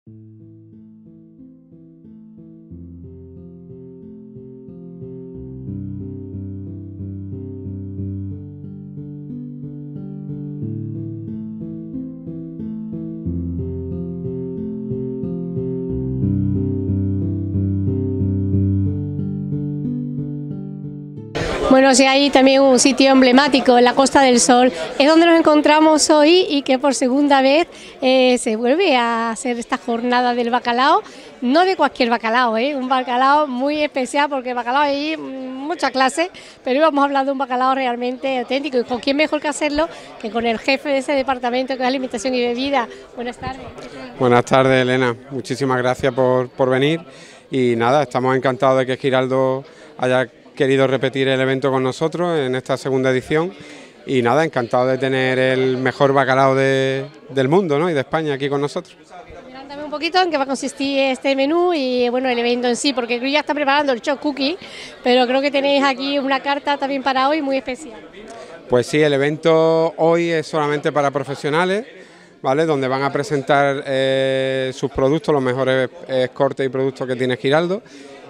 Bueno, si hay también un sitio emblemático en la Costa del Sol, es donde nos encontramos hoy y que por segunda vez se vuelve a hacer esta jornada del bacalao, no de cualquier bacalao, un bacalao muy especial porque bacalao hay mucha clase, pero hoy vamos a hablar de un bacalao realmente auténtico y con quién mejor que hacerlo que con el jefe de ese departamento que es Alimentación y Bebida. Buenas tardes. Buenas tardes, Elena, muchísimas gracias por venir y nada, estamos encantados de que Giraldo haya querido repetir el evento con nosotros en esta segunda edición y nada, encantado de tener el mejor bacalao del mundo, ¿no? Y de España aquí con nosotros. Adelántame un poquito en qué va a consistir este menú y bueno, el evento en sí, porque ya está preparando el Choc Cookie, pero creo que tenéis aquí una carta también para hoy muy especial. Pues sí, el evento hoy es solamente para profesionales, ¿vale? Donde van a presentar sus productos, los mejores cortes y productos que tiene Giraldo.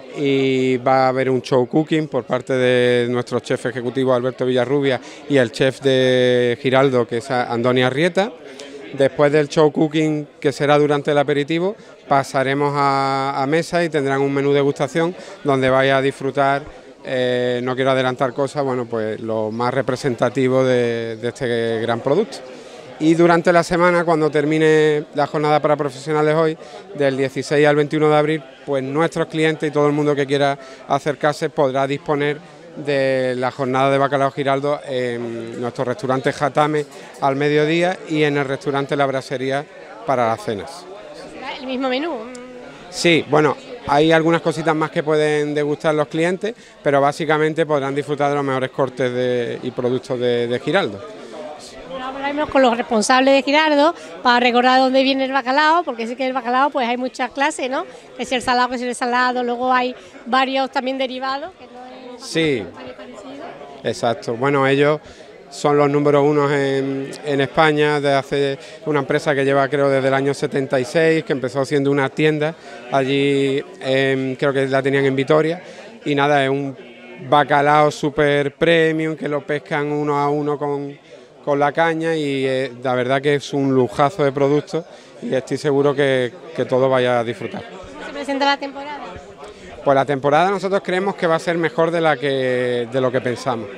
Y va a haber un show cooking por parte de nuestro chef ejecutivo Alberto Villarrubia y el chef de Giraldo, que es Andoni Arrieta. Después del show cooking, que será durante el aperitivo, pasaremos a mesa y tendrán un menú degustación donde vaya a disfrutar, no quiero adelantar cosas, bueno, pues lo más representativo de este gran producto. Y durante la semana, cuando termine la jornada para profesionales hoy, del 16 al 21 de abril, pues nuestros clientes y todo el mundo que quiera acercarse podrá disponer de la jornada de bacalao Giraldo en nuestro restaurante Jatame al mediodía y en el restaurante La Brasería para las cenas. ¿Será el mismo menú? Sí, bueno, hay algunas cositas más que pueden degustar los clientes, pero básicamente podrán disfrutar de los mejores cortes y productos de Giraldo. Hablaremos con los responsables de Giraldo para recordar dónde viene el bacalao, porque sé que el bacalao pues hay muchas clases, ¿no? Que si el salado, que si el salado, luego hay varios también derivados, que no es sí, parecido. Exacto. Bueno, ellos son los número uno en España, de hace una empresa que lleva creo desde el año 76, que empezó siendo una tienda, allí creo que la tenían en Vitoria, y nada, es un bacalao super premium que lo pescan uno a uno con la caña y la verdad que es un lujazo de producto y estoy seguro que todos vaya a disfrutar. ¿Cómo se presenta la temporada? Pues la temporada nosotros creemos que va a ser mejor de lo que pensamos.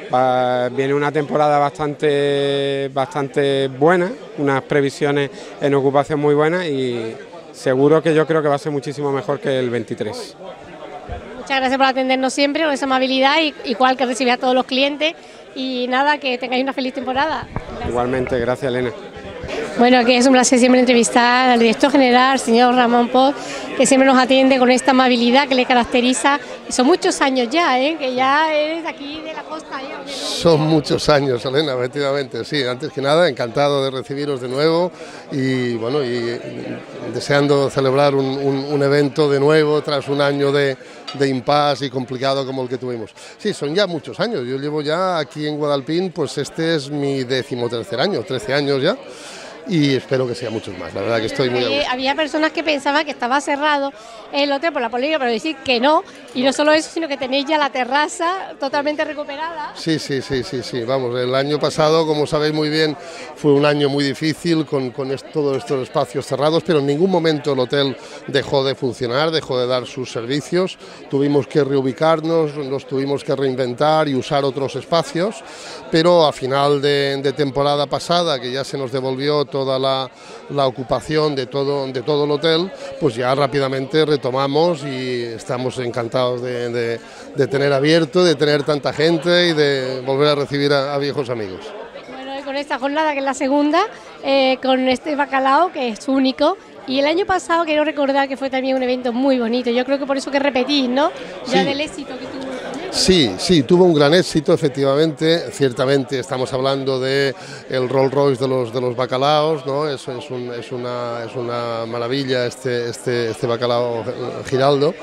Viene una temporada bastante buena, unas previsiones en ocupación muy buenas y seguro que yo creo que va a ser muchísimo mejor que el 23. Muchas gracias por atendernos siempre, con esa amabilidad, igual que recibir a todos los clientes y nada, que tengáis una feliz temporada. Gracias. Igualmente, gracias Elena. Bueno, que es un placer siempre entrevistar al director general, señor Ramón Pot, que siempre nos atiende con esta amabilidad que le caracteriza. Son muchos años ya, que ya eres aquí de la costa. Son muchos años, Elena, efectivamente, sí. Antes que nada, encantado de recibiros de nuevo y bueno, y deseando celebrar un evento de nuevo tras un año de impasse y complicado como el que tuvimos. Sí, son ya muchos años. Yo llevo ya aquí en Guadalpín, pues este es mi 13º año, 13 años ya. Y espero que sea muchos más, la verdad que estoy muy a gusto. Había personas que pensaban que estaba cerrado el hotel por la polémica, pero decir que no, y no solo eso, sino que tenéis ya la terraza totalmente recuperada. Sí, vamos, el año pasado, como sabéis muy bien, fue un año muy difícil con todos estos espacios cerrados, pero en ningún momento el hotel dejó de funcionar, dejó de dar sus servicios, tuvimos que reubicarnos, nos tuvimos que reinventar y usar otros espacios, pero a final de temporada pasada, que ya se nos devolvió toda la ocupación de todo el hotel, pues ya rápidamente retomamos y estamos encantados de tener abierto, de tener tanta gente y de volver a recibir a viejos amigos. Bueno, y con esta jornada que es la segunda, con este bacalao que es único. Y el año pasado quiero recordar que fue también un evento muy bonito, yo creo que por eso que repetís, ¿no? Ya sí. Del éxito que tuvo. Sí, tuvo un gran éxito, efectivamente, ciertamente estamos hablando de el Rolls Royce de los bacalaos, ¿no? Eso es una maravilla este bacalao Giraldo.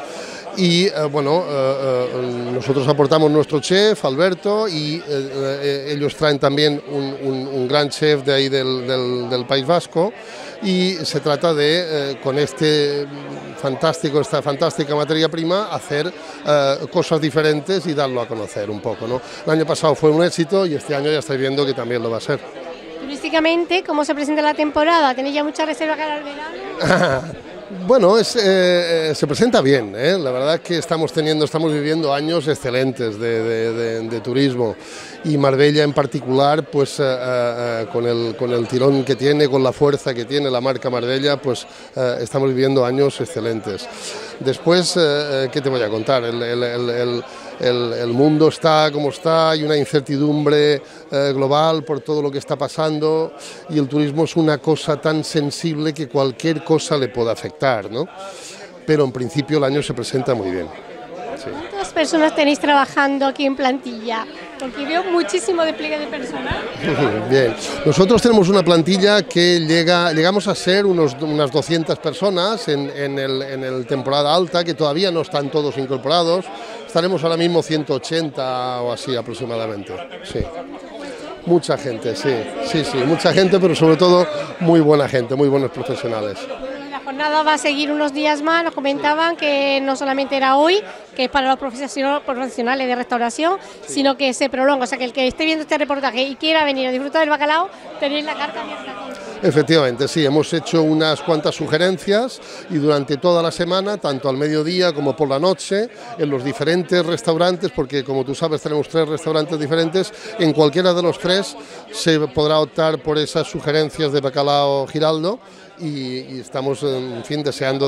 Y bueno, nosotros aportamos nuestro chef, Alberto, y ellos traen también un gran chef de ahí del País Vasco, y se trata de, con esta fantástica materia prima, hacer cosas diferentes y darlo a conocer un poco, ¿no? El año pasado fue un éxito y este año ya estáis viendo que también lo va a ser. Turísticamente, ¿cómo se presenta la temporada? ¿Tenéis ya muchas reservas para el verano? Bueno, se presenta bien, ¿eh? La verdad es que estamos viviendo años excelentes de turismo, y Marbella en particular, pues con el tirón que tiene, con la fuerza que tiene la marca Marbella, pues estamos viviendo años excelentes. Después, ¿qué te voy a contar? El mundo está como está, hay una incertidumbre global por todo lo que está pasando, y el turismo es una cosa tan sensible que cualquier cosa le puede afectar, ¿no? Pero en principio el año se presenta muy bien. Sí. ¿Cuántas personas tenéis trabajando aquí en plantilla? Porque veo muchísimo despliegue de personal. Bien, nosotros tenemos una plantilla que llegamos a ser unas 200 personas en el temporada alta, que todavía no están todos incorporados. Estaremos ahora mismo 180 o así aproximadamente. Sí. Mucha gente, sí, mucha gente, pero sobre todo muy buena gente, muy buenos profesionales. La jornada va a seguir unos días más. Nos comentaban que no solamente era hoy, que es para los profesionales de restauración, sino que se prolonga. O sea, que el que esté viendo este reportaje y quiera venir a disfrutar del bacalao, tenéis la carta abierta. Efectivamente, sí, hemos hecho unas cuantas sugerencias, y durante toda la semana, tanto al mediodía como por la noche, en los diferentes restaurantes, porque como tú sabes tenemos 3 restaurantes diferentes, en cualquiera de los 3 se podrá optar por esas sugerencias de bacalao Giraldo, y estamos, en fin, deseando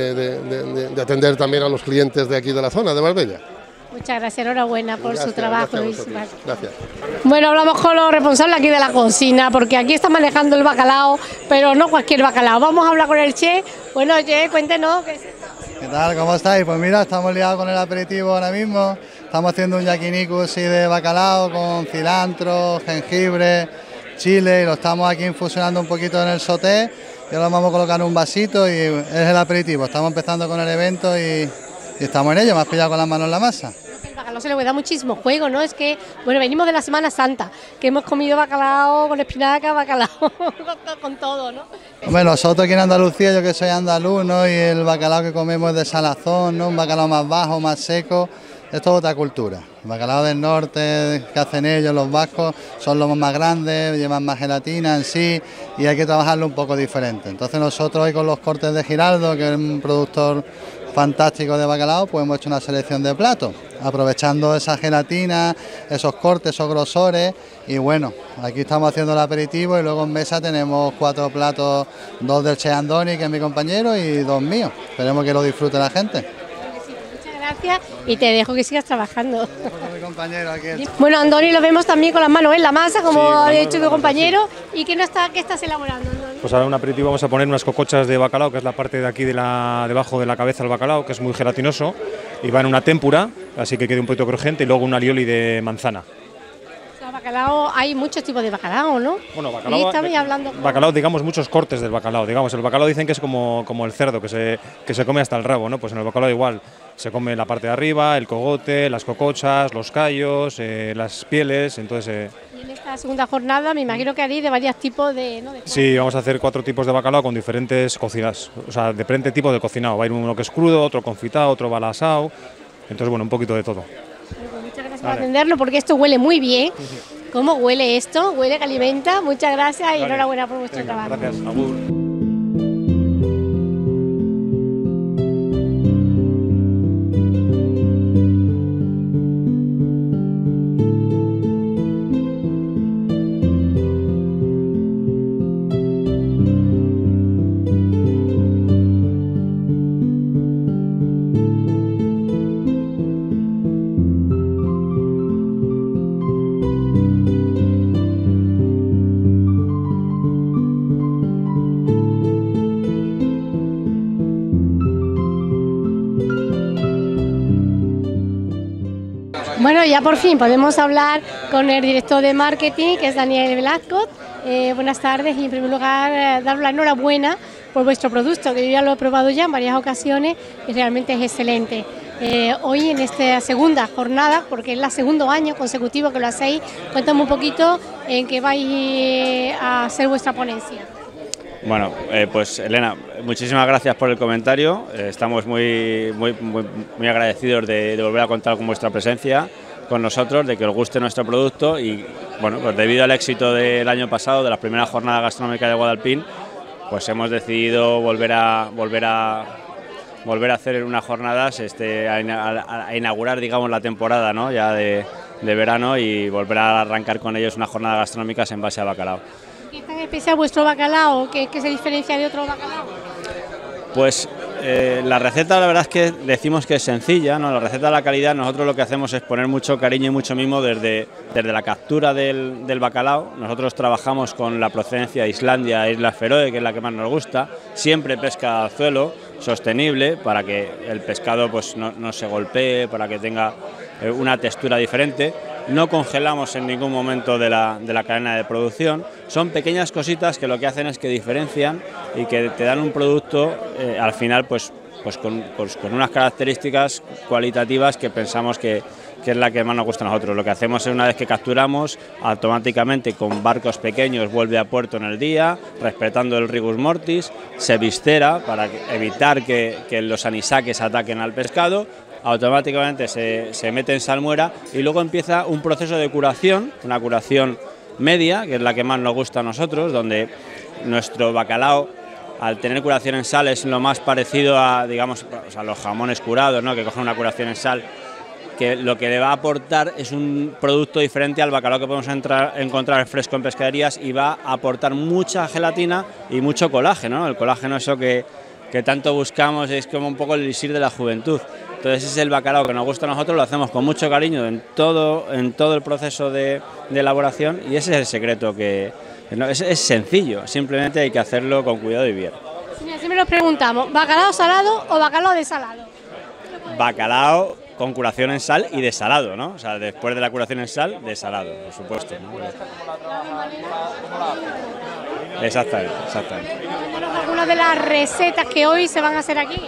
de atender también a los clientes de aquí de la zona de Marbella. Muchas gracias, enhorabuena por su trabajo. Gracias. Bueno, hablamos con los responsables aquí de la cocina, porque aquí están manejando el bacalao, pero no cualquier bacalao. Vamos a hablar con el chef. Bueno, chef, cuéntenos. ¿Qué tal? ¿Cómo estáis? Pues mira, estamos liados con el aperitivo ahora mismo. Estamos haciendo un yakiniku así de bacalao con cilantro, jengibre, chile, y lo estamos aquí infusionando un poquito en el sauté. Y ahora lo vamos a colocar en un vasito y es el aperitivo. Estamos empezando con el evento y estamos en ello. Me has pillado con las manos en la masa. El bacalao se le puede dar muchísimo juego, ¿no? Es que, bueno, venimos de la Semana Santa, que hemos comido bacalao con espinaca, bacalao con todo, ¿no? Bueno, nosotros aquí en Andalucía, yo que soy andaluz, ¿no? Y el bacalao que comemos es de salazón, ¿no? Un bacalao más bajo, más seco. Es toda otra cultura. El bacalao del norte que hacen ellos, los vascos, son los más grandes, llevan más gelatina en sí, y hay que trabajarlo un poco diferente. Entonces nosotros hoy con los cortes de Giraldo, que es un productor fantástico de bacalao, pues hemos hecho una selección de platos, aprovechando esa gelatina, esos cortes, esos grosores, y bueno, aquí estamos haciendo el aperitivo, y luego en mesa tenemos 4 platos, 2 del Chef Andoni, que es mi compañero, y 2 míos. Esperemos que lo disfrute la gente. Gracias, y te dejo que sigas trabajando. Mi compañero aquí. Bueno, Andoni, lo vemos también con las manos en la masa, como sí, había dicho tu compañero. Sí. ¿Y qué estás elaborando, Andoni? Pues ahora un aperitivo vamos a poner unas cocochas de bacalao, que es la parte de aquí debajo de la cabeza del bacalao, que es muy gelatinoso, y va en una témpura, así que quede un poquito crujiente, y luego un alioli de manzana. Bacalao, hay muchos tipos de bacalao, ¿no? Bueno, bacalao, hablando bacalao, digamos, muchos cortes del bacalao. Digamos, el bacalao dicen que es como el cerdo, que se come hasta el rabo, ¿no? Pues en el bacalao igual, se come la parte de arriba, el cogote, las cocochas, los callos, las pieles, entonces... Y en esta segunda jornada me imagino que haréis de varios tipos de... ¿no? Sí, vamos a hacer 4 tipos de bacalao con diferentes cocidas, o sea, diferentes tipos de cocinado. Va a ir uno que es crudo, otro confitado, otro balasao, entonces bueno, un poquito de todo. Muchas gracias por atenderlo, porque esto huele muy bien. ¿Cómo huele esto? Huele que alimenta. Muchas gracias y enhorabuena por vuestro trabajo. Gracias, Agur. Bueno, ya por fin podemos hablar con el director de marketing, que es Daniel Velasco. Buenas tardes y en primer lugar daros la enhorabuena por vuestro producto, que yo ya lo he probado ya en varias ocasiones y realmente es excelente. hoy en esta segunda jornada, porque es el segundo año consecutivo que lo hacéis. Cuéntame un poquito en qué vais a hacer vuestra ponencia. Bueno, pues Elena, muchísimas gracias por el comentario. Estamos muy agradecidos de volver a contar con vuestra presencia con nosotros, de que os guste nuestro producto y bueno, pues debido al éxito del año pasado, de la primera jornada gastronómica de Guadalpín, pues hemos decidido volver a hacer unas jornadas, a inaugurar, digamos, la temporada, ¿no?, ya de verano, y volver a arrancar con ellos unas jornadas gastronómicas en base a bacalao. ¿Qué tan especial vuestro bacalao? ¿Qué se diferencia de otro bacalao? Pues la receta, la verdad es que decimos que es sencilla, ¿no? La receta de la calidad, nosotros lo que hacemos es poner mucho cariño y mucho mimo desde la captura del bacalao. Nosotros trabajamos con la procedencia de Islandia, Islas Feroe, que es la que más nos gusta, siempre pesca al suelo, sostenible, para que el pescado pues no se golpee, para que tenga una textura diferente. No congelamos en ningún momento de la cadena de producción. Son pequeñas cositas que lo que hacen es que diferencian y que te dan un producto al final pues con unas características cualitativas que pensamos que es la que más nos gusta a nosotros. Lo que hacemos es, una vez que capturamos, automáticamente con barcos pequeños vuelve a puerto en el día, respetando el rigus mortis, se viscera para evitar que los anisaques ataquen al pescado. Automáticamente se mete en salmuera y luego empieza un proceso de curación, una curación media, que es la que más nos gusta a nosotros, donde nuestro bacalao, al tener curación en sal, es lo más parecido a, digamos, a los jamones curados, ¿no?, que cogen una curación en sal, que lo que le va a aportar es un producto diferente al bacalao que podemos encontrar fresco en pescaderías, y va a aportar mucha gelatina y mucho colágeno, ¿no? El colágeno, eso que tanto buscamos, es como un poco el elixir de la juventud. Entonces ese es el bacalao que nos gusta a nosotros, lo hacemos con mucho cariño en todo el proceso de elaboración, y ese es el secreto, que no, es sencillo, simplemente hay que hacerlo con cuidado y bien. Siempre nos preguntamos, ¿bacalao salado o bacalao desalado? Bacalao con curación en sal y desalado, ¿no? O sea, después de la curación en sal, desalado, por supuesto, ¿no? Exactamente. Algunas de las recetas que hoy se van a hacer aquí.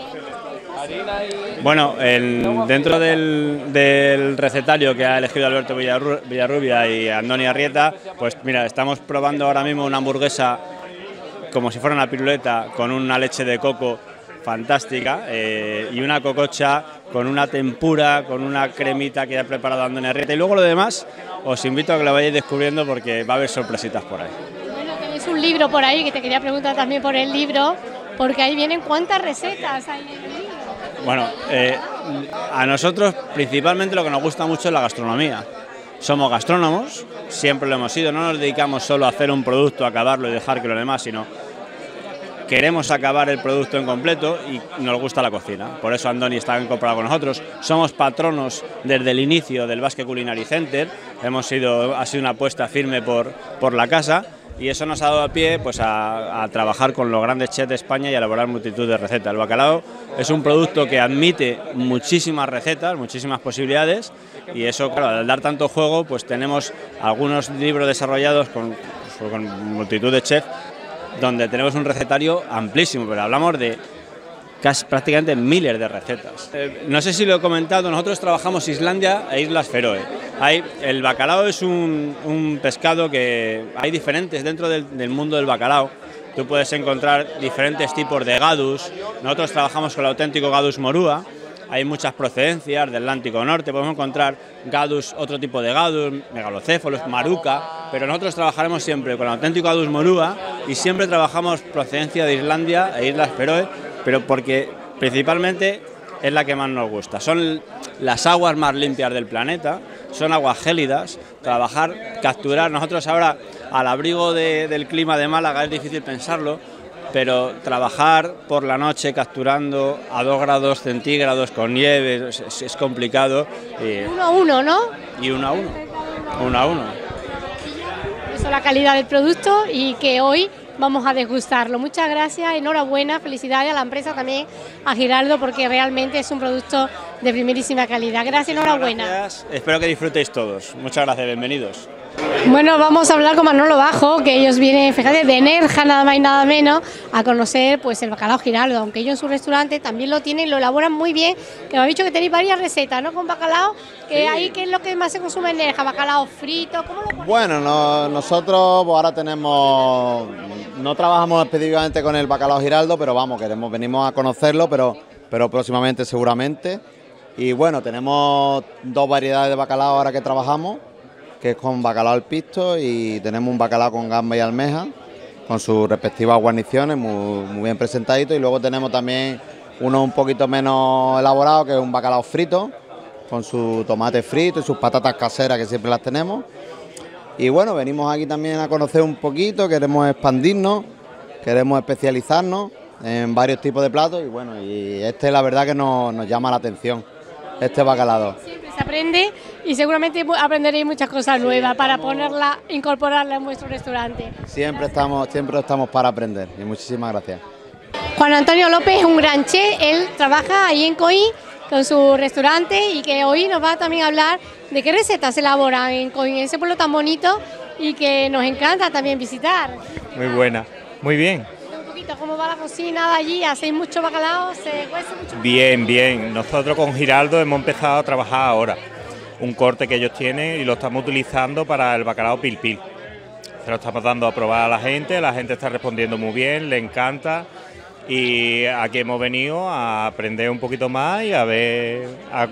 Bueno, dentro del recetario que ha elegido Alberto Villarrubia y Andoni Arrieta, pues mira, estamos probando ahora mismo una hamburguesa como si fuera una piruleta con una leche de coco fantástica, y una cococha con una tempura, con una cremita que ha preparado Andoni Arrieta, y luego lo demás os invito a que lo vayáis descubriendo porque va a haber sorpresitas por ahí. Bueno, tenéis un libro por ahí, que te quería preguntar también por el libro, porque ahí vienen cuántas recetas hay en el libro. Bueno, a nosotros principalmente lo que nos gusta mucho es la gastronomía. Somos gastrónomos, siempre lo hemos sido, no nos dedicamos solo a hacer un producto, a acabarlo y dejar que lo demás, sino queremos acabar el producto en completo y nos gusta la cocina. Por eso Andoni está incorporado con nosotros. Somos patronos desde el inicio del Basque Culinary Center. Ha sido una apuesta firme por la casa, y eso nos ha dado pie pues a trabajar con los grandes chefs de España y a elaborar multitud de recetas. El bacalao es un producto que admite muchísimas recetas, muchísimas posibilidades, y eso, claro, al dar tanto juego, pues tenemos algunos libros desarrollados con multitud de chefs, donde tenemos un recetario amplísimo, pero hablamos de prácticamente miles de recetas. No sé si lo he comentado, nosotros trabajamos Islandia e Islas Feroe. El bacalao es un pescado que hay diferentes dentro del mundo del bacalao. Tú puedes encontrar diferentes tipos de gadus. Nosotros trabajamos con el auténtico gadus morúa. Hay muchas procedencias del Atlántico Norte, podemos encontrar gadus, otro tipo de gadus, megalocéfalos, maruca, pero nosotros trabajaremos siempre con el auténtico gadus morúa, y siempre trabajamos procedencia de Islandia e Islas Feroe, pero porque principalmente es la que más nos gusta. Son las aguas más limpias del planeta, son aguas gélidas. Capturar, nosotros ahora al abrigo del clima de Málaga es difícil pensarlo, pero trabajar por la noche capturando a 2 grados centígrados con nieve es complicado. 1 a 1, ¿no? Y 1 a 1. Eso es la calidad del producto, y que hoy vamos a degustarlo. Muchas gracias, enhorabuena, felicidades a la empresa, también a Giraldo, porque realmente es un producto de primerísima calidad. Gracias, enhorabuena. Gracias. Espero que disfrutéis todos. Muchas gracias, bienvenidos. Bueno, vamos a hablar con Manolo Bajo, que ellos vienen, fíjate, de Nerja, nada más y nada menos, a conocer pues el bacalao Giraldo, aunque ellos en su restaurante también lo tienen, lo elaboran muy bien, que me han dicho que tenéis varias recetas, ¿no?, con bacalao, que sí. Ahí, ¿qué es lo que más se consume en Nerja? ¿Bacalao frito? ¿Cómo lo ponéis? Bueno, nosotros pues, ahora no trabajamos específicamente con el bacalao Giraldo, pero vamos, venimos a conocerlo, pero próximamente seguramente. Y bueno, tenemos 2 variedades de bacalao ahora que trabajamos, que es con bacalao al pisto, y tenemos un bacalao con gamba y almeja, con sus respectivas guarniciones, muy bien presentadito, y luego tenemos también uno un poquito menos elaborado, que es un bacalao frito, con su tomate frito y sus patatas caseras, que siempre las tenemos. Y bueno, venimos aquí también a conocer un poquito, queremos expandirnos, queremos especializarnos en varios tipos de platos, y bueno, y la verdad que nos llama la atención, este bacalao. Siempre se aprende y seguramente aprenderéis muchas cosas nuevas para incorporarla en vuestro restaurante. Siempre estamos para aprender, y muchísimas gracias. Juan Antonio López es un gran chef, él trabaja ahí en Coín con su restaurante, y que hoy nos va también a hablar de qué recetas se elaboran en Coín, ese pueblo tan bonito y que nos encanta también visitar. Muy buena, muy bien. ¿Cómo va la cocina de allí? ¿Hacéis mucho bacalao? ¿Se cuece mucho? Bien. Nosotros con Giraldo hemos empezado a trabajar ahora. Un corte que ellos tienen y lo estamos utilizando para el bacalao pil pil. Se lo estamos dando a probar a la gente está respondiendo muy bien, le encanta. Y aquí hemos venido a aprender un poquito más y a ver,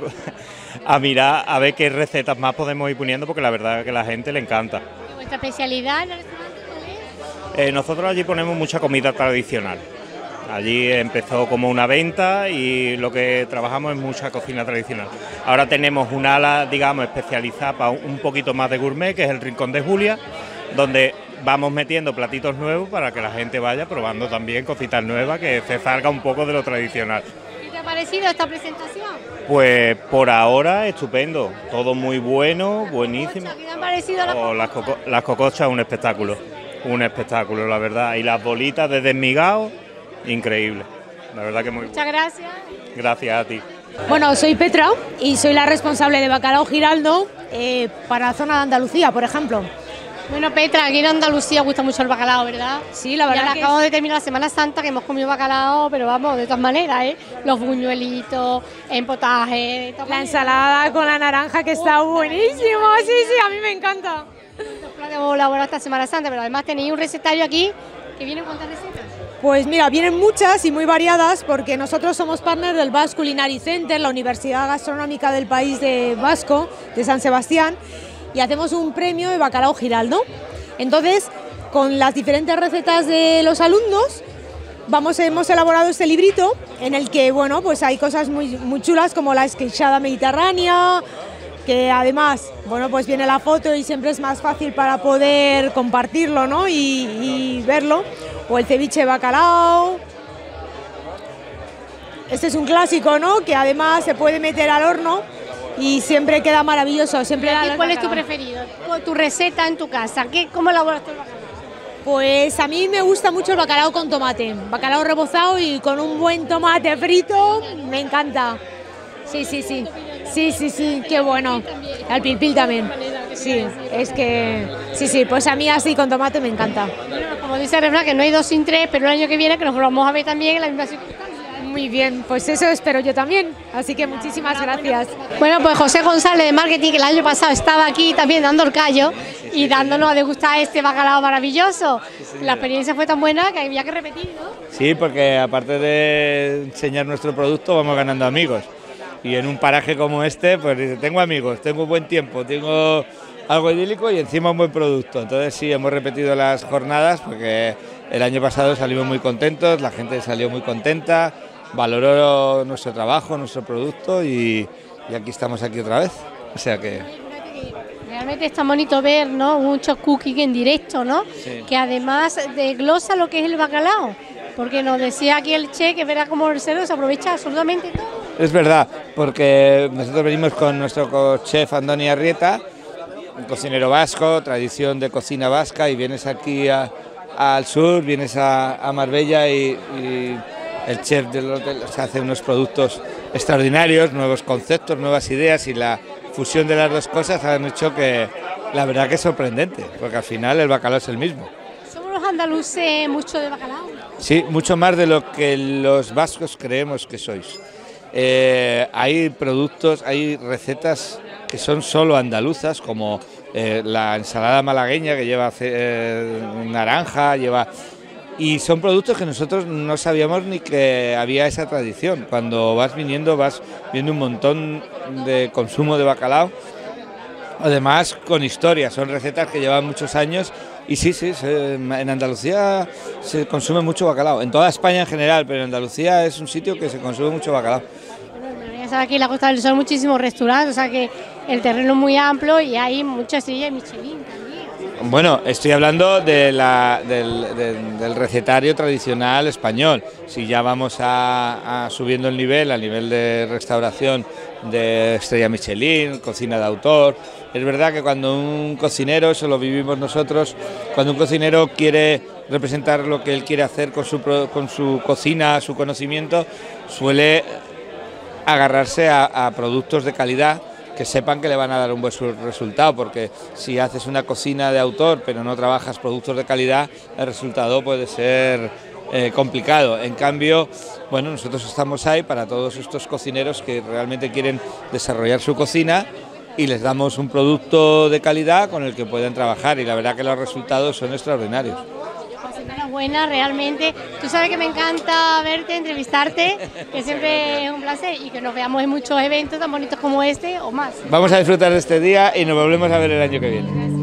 a mirar, a ver qué recetas más podemos ir poniendo, porque la verdad es que a la gente le encanta. ¿Y vuestra especialidad en el restaurante? Nosotros allí ponemos mucha comida tradicional. Allí empezó como una venta y lo que trabajamos es mucha cocina tradicional. Ahora tenemos un ala, digamos, especializada para un poquito más de gourmet, que es el Rincón de Julia, donde vamos metiendo platitos nuevos para que la gente vaya probando también cositas nuevas, que se salga un poco de lo tradicional. ¿Qué te ha parecido esta presentación? Pues por ahora estupendo, todo muy bueno, buenísimo. ¿Qué te han parecido las cocochas? Un espectáculo, la verdad. Y las bolitas de desmigado, increíble. La verdad que muy Muchas gracias. Gracias a ti. Bueno, soy Petra y soy la responsable de Bacalao Giraldo para la zona de Andalucía, por ejemplo. Bueno, Petra, aquí en Andalucía gusta mucho el bacalao, ¿verdad? Sí, la verdad. Ya acabamos de terminar la Semana Santa, que hemos comido bacalao, pero vamos, de todas maneras, ¿eh? Los buñuelitos, en potaje... La ensalada con la naranja, que está buenísimo. Sí, a mí me encanta. Hemos elaborado esta Semana Santa, pero además tenéis un recetario aquí que viene con cuántas recetas. Pues mira, vienen muchas y muy variadas, porque nosotros somos partner del Basque Culinary Center, la Universidad Gastronómica del País de Vasco, de San Sebastián, y hacemos un premio de bacalao Giraldo. Entonces, con las diferentes recetas de los alumnos, hemos elaborado este librito en el que, bueno, pues hay cosas muy chulas, como la esqueixada mediterránea, que además, bueno, pues viene la foto y siempre es más fácil para poder compartirlo, ¿no? y verlo, o el ceviche de bacalao. Este es un clásico, ¿no?, que además se puede meter al horno y siempre queda maravilloso. ¿Cuál es tu preferido? ¿Tu receta en tu casa? ¿Cómo elaboras tú el bacalao? Pues a mí me gusta mucho el bacalao con tomate, bacalao rebozado y con un buen tomate frito, me encanta. Sí, qué bueno. Al pil pil también. Sí, es que sí, pues a mí así con tomate me encanta. Bueno, como dice Refna, que no hay 2 sin 3, pero el año que viene que nos vamos a ver también en la misma circunstancia. Muy bien, pues eso espero yo también, así que muchísimas gracias. Bueno, pues José González de Marketing, que el año pasado estaba aquí también dando el callo y dándonos a degustar este bacalao maravilloso. La experiencia fue tan buena que había que repetir, ¿no? Sí, porque aparte de enseñar nuestro producto, vamos ganando amigos. Y en un paraje como este, pues tengo amigos, tengo buen tiempo, tengo algo idílico y encima un buen producto. Entonces sí, hemos repetido las jornadas porque el año pasado salimos muy contentos, la gente salió muy contenta, valoró nuestro trabajo, nuestro producto y aquí estamos aquí otra vez. O sea que... Realmente es tan bonito ver, ¿no?, muchos cooking en directo, ¿no? Sí. Que además desglosa lo que es el bacalao, porque nos decía aquí el chef que verá cómo el cerdo se aprovecha absolutamente todo. Es verdad, porque nosotros venimos con nuestro chef Andoni Arrieta, un cocinero vasco, tradición de cocina vasca, y vienes aquí al sur, vienes a Marbella y el chef del hotel hace unos productos extraordinarios, nuevos conceptos, nuevas ideas, y la fusión de las dos cosas han hecho que la verdad que es sorprendente, porque al final el bacalao es el mismo. ¿Somos los andaluces mucho de bacalao? Sí, mucho más de lo que los vascos creemos que sois. Hay productos, hay recetas que son solo andaluzas, como la ensalada malagueña que lleva naranja, y son productos que nosotros no sabíamos ni que había esa tradición. Cuando vas viendo un montón de consumo de bacalao, además con historias, son recetas que llevan muchos años. Y sí, en Andalucía se consume mucho bacalao, en toda España en general, pero en Andalucía es un sitio que se consume mucho bacalao. Bueno, ya sabes, aquí en la Costa del Sol muchísimos restaurantes, o sea que el terreno es muy amplio y hay muchas estrellas de Michelin también. Bueno, estoy hablando del recetario tradicional español. Si ya vamos subiendo el nivel, a nivel de restauración de estrella Michelin, cocina de autor. Es verdad que cuando un cocinero, eso lo vivimos nosotros, cuando un cocinero quiere representar lo que él quiere hacer con su cocina, su conocimiento, suele agarrarse a productos de calidad que sepan que le van a dar un buen resultado, porque si haces una cocina de autor pero no trabajas productos de calidad, el resultado puede ser complicado. En cambio, bueno, nosotros estamos ahí para todos estos cocineros que realmente quieren desarrollar su cocina y les damos un producto de calidad con el que pueden trabajar, y la verdad que los resultados son extraordinarios. Pues enhorabuena, realmente. Tú sabes que me encanta verte, entrevistarte, que siempre es un placer, y que nos veamos en muchos eventos tan bonitos como este o más. Vamos a disfrutar de este día y nos volvemos a ver el año que viene.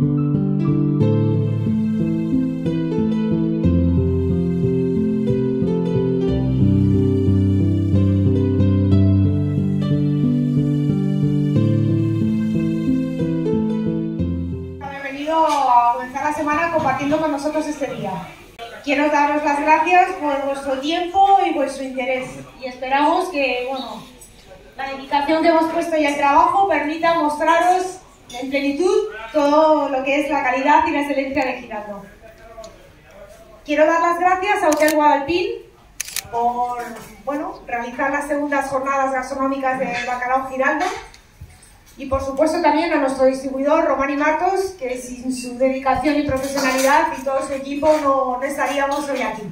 Compartiendo con nosotros este día. Quiero daros las gracias por vuestro tiempo y vuestro interés, y esperamos que, bueno, la dedicación que hemos puesto y el trabajo permita mostraros en plenitud todo lo que es la calidad y la excelencia de Giraldo. Quiero dar las gracias a Hotel Guadalpín por, bueno, realizar las segundas jornadas gastronómicas de Bacalao Giraldo. Y por supuesto también a nuestro distribuidor Romani Martos, que sin su dedicación y profesionalidad y todo su equipo no estaríamos hoy aquí.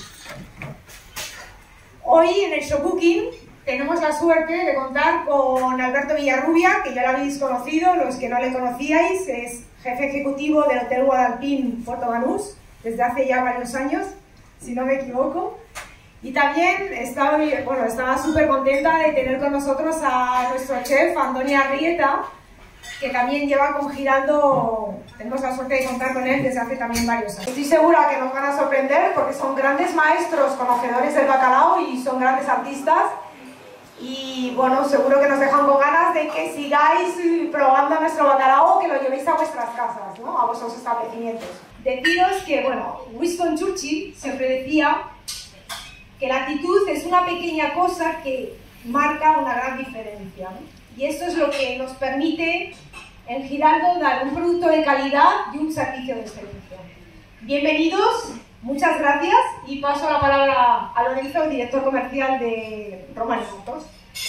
Hoy en el Showbooking tenemos la suerte de contar con Alberto Villarrubia, que ya lo habéis conocido, los que no le conocíais, es jefe ejecutivo del Hotel Guadalpín Puerto Banús desde hace ya varios años, si no me equivoco. Y también estaba súper contenta de tener con nosotros a nuestro chef, Andoni Arrieta, que también lleva con Giraldo, tenemos la suerte de contar con él desde hace también varios años. Estoy segura que nos van a sorprender porque son grandes maestros, conocedores del bacalao, y son grandes artistas. Y bueno, seguro que nos dejan con ganas de que sigáis probando nuestro bacalao, que lo llevéis a vuestras casas, ¿no? A vuestros establecimientos. Deciros que, bueno, Winston Churchill siempre decía que la actitud es una pequeña cosa que marca una gran diferencia, ¿no? Y esto es lo que nos permite en Giraldo dar un producto de calidad y un servicio de excelencia. Bienvenidos, muchas gracias, y paso la palabra a Lorenzo, director comercial de Romani Martos.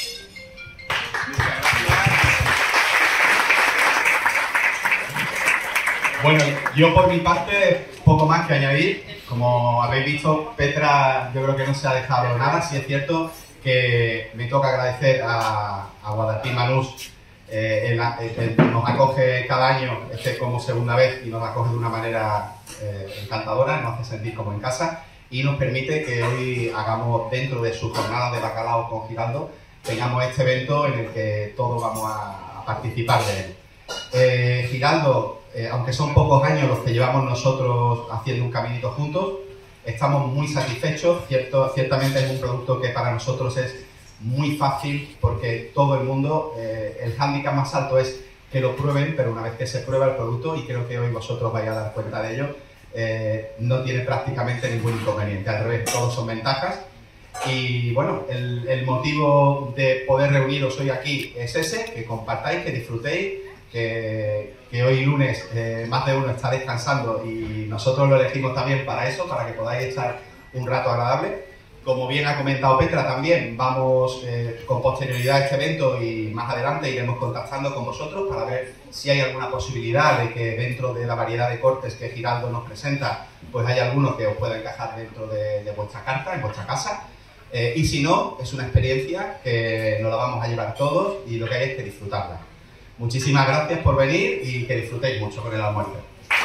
Bueno, yo por mi parte poco más que añadir. Como habéis visto, Petra yo creo que no se ha dejado nada. Sí es cierto que me toca agradecer a Guadalpín Banús, nos acoge cada año, como segunda vez, y nos acoge de una manera encantadora, nos hace sentir como en casa y nos permite que hoy hagamos, dentro de su jornada de bacalao con Giraldo, tengamos este evento en el que todos vamos a participar de él. Giraldo, aunque son pocos años los que llevamos nosotros haciendo un caminito juntos, estamos muy satisfechos. Ciertamente es un producto que para nosotros es muy fácil, porque todo el mundo, el hándicap más alto es que lo prueben, pero una vez que se prueba el producto, y creo que hoy vosotros vais a dar cuenta de ello, no tiene prácticamente ningún inconveniente, al revés, todos son ventajas. Y bueno, el motivo de poder reuniros hoy aquí es ese, que compartáis, que disfrutéis, que hoy lunes más de uno está descansando y nosotros lo elegimos también para eso, para que podáis echar un rato agradable. Como bien ha comentado Petra también, vamos con posterioridad a este evento y más adelante iremos contactando con vosotros para ver si hay alguna posibilidad de que dentro de la variedad de cortes que Giraldo nos presenta, pues hay alguno que os pueda encajar dentro de vuestra carta, en vuestra casa. Y si no, es una experiencia que nos la vamos a llevar todos y lo que hay es que disfrutarla. Muchísimas gracias por venir y que disfrutéis mucho con el almuerzo.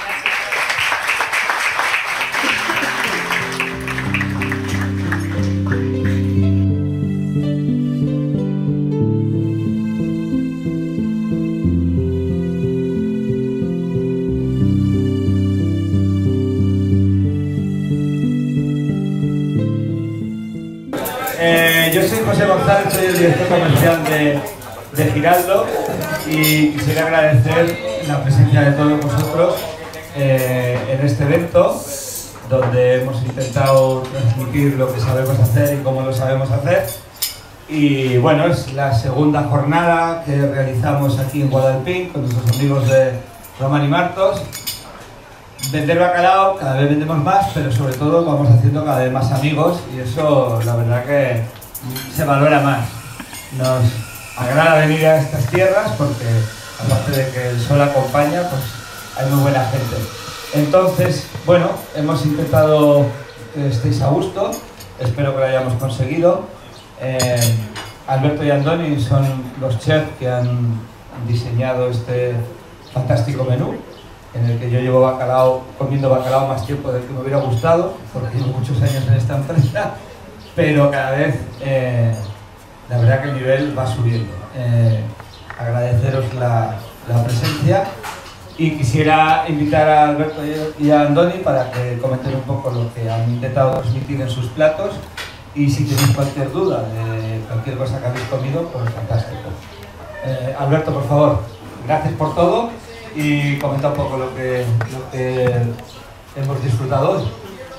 Yo soy José González, soy el director comercial de Giraldo y quisiera agradecer la presencia de todos vosotros en este evento donde hemos intentado transmitir lo que sabemos hacer y cómo lo sabemos hacer. Y bueno, es la segunda jornada que realizamos aquí en Guadalpín con nuestros amigos de Roman y Martos. Vender bacalao, cada vez vendemos más, pero sobre todo vamos haciendo cada vez más amigos y eso la verdad que se valora más. Nos agrada venir a estas tierras porque aparte de que el sol acompaña, pues hay muy buena gente. Entonces, bueno, hemos intentado que estéis a gusto, espero que lo hayamos conseguido. Alberto y Andoni son los chefs que han diseñado este fantástico menú, en el que yo llevo comiendo bacalao más tiempo del que me hubiera gustado, porque llevo muchos años en esta empresa, pero cada vez la verdad que el nivel va subiendo. Agradeceros la presencia y quisiera invitar a Alberto y a Andoni para que comenten un poco lo que han intentado transmitir en sus platos y si tenéis cualquier duda de cualquier cosa que habéis comido, pues fantástico. Alberto, por favor, gracias por todo. Y comenta un poco lo que hemos disfrutado hoy.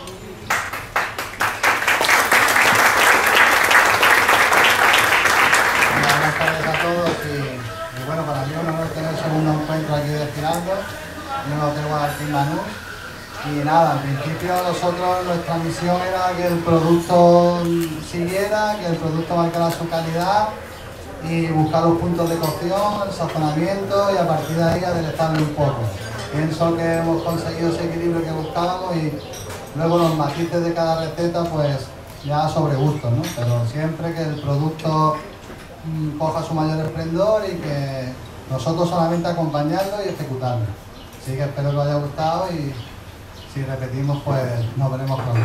Buenas tardes a todos y bueno, para mí es un honor tener el segundo encuentro aquí de Giraldo en el Hotel Guadalpín Manús. Y nada, al principio nosotros nuestra misión era que el producto siguiera, que el producto marcara su calidad y buscar los puntos de cocción, el sazonamiento y a partir de ahí aderezarlo un poco. Pienso que hemos conseguido ese equilibrio que buscábamos y luego los matices de cada receta pues ya sobre gusto, ¿no? Pero siempre que el producto coja su mayor esplendor y que nosotros solamente acompañarlo y ejecutarlo. Así que espero que os haya gustado y si repetimos pues nos veremos pronto.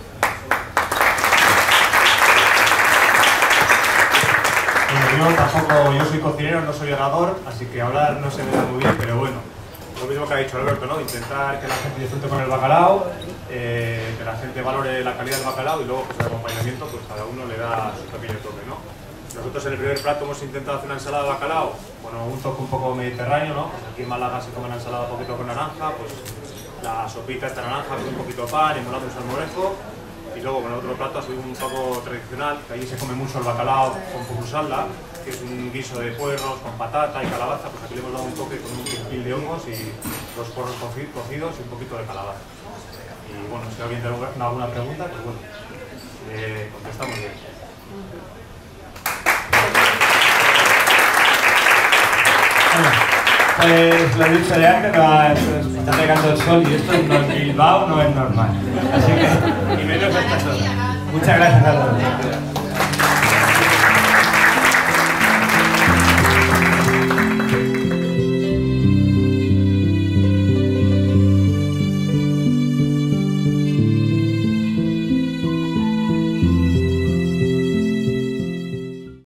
Yo soy cocinero, no soy orador, así que hablar no se me da muy bien, pero bueno, lo mismo que ha dicho Alberto, ¿no? Intentar que la gente disfrute con el bacalao, que la gente valore la calidad del bacalao y luego pues el acompañamiento, pues cada uno le da su pequeño toque, ¿no? Nosotros en el primer plato hemos intentado hacer una ensalada de bacalao, bueno, un toque un poco mediterráneo, ¿no? Pues aquí en Málaga se come una ensalada un poquito con naranja, pues la sopita esta naranja con un poquito de pan y molado un salmorejo. Y luego con el otro plato ha sido un poco tradicional, que allí se come mucho el bacalao con purusalda, que es un guiso de puerros con patata y calabaza, pues aquí le hemos dado un toque con un pilpil de hongos y los puerros cocidos y un poquito de calabaza. Y bueno, si alguien tiene alguna pregunta, pues bueno, contestamos bien. Pues lo he dicho de antes, está pegando el sol y esto en Bilbao no es normal. Así que, y menos a estas horas. Muchas gracias a todos.